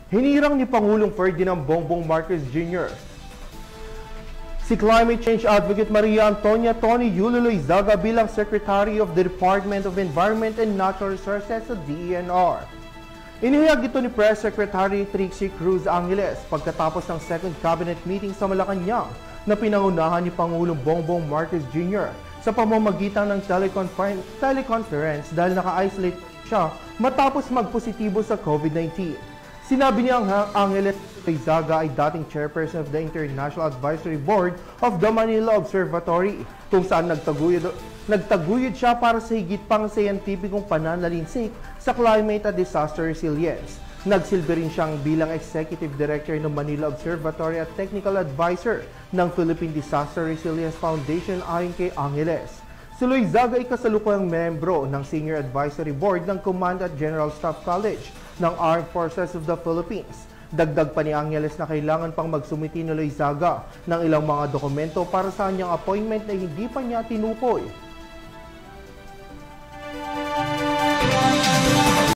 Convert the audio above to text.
Hinirang ni Pangulong Ferdinand Bongbong Marcos Jr. si Climate Change Advocate Maria Antonia Tony Yulo Loizaga bilang Secretary of the Department of Environment and Natural Resources sa DENR. Inihayag ito ni Press Secretary Trixie Cruz Angeles pagkatapos ng second cabinet meeting sa Malacanang na pinangunahan ni Pangulong Bongbong Marcos Jr. sa pamamagitan ng teleconference dahil naka-isolate siya matapos magpositibo sa COVID-19. Sinabi niya ang Angeles Loizaga ay dating chairperson of the International Advisory Board of the Manila Observatory kung saan nagtaguyod siya para sa higit pang scientificong pananalinsik sa climate at disaster resilience. Nagsilbi rin siyang bilang Executive Director ng Manila Observatory at Technical Advisor ng Philippine Disaster Resilience Foundation ayon kay Angeles. Si Loizaga ay kasalukuyang membro ng Senior Advisory Board ng Command at General Staff College ng Armed Forces of the Philippines. Dagdag pa ni Angeles na kailangan pang magsumiti ni Loizaga ng ilang mga dokumento para sa kanyang appointment na hindi pa niya tinukoy.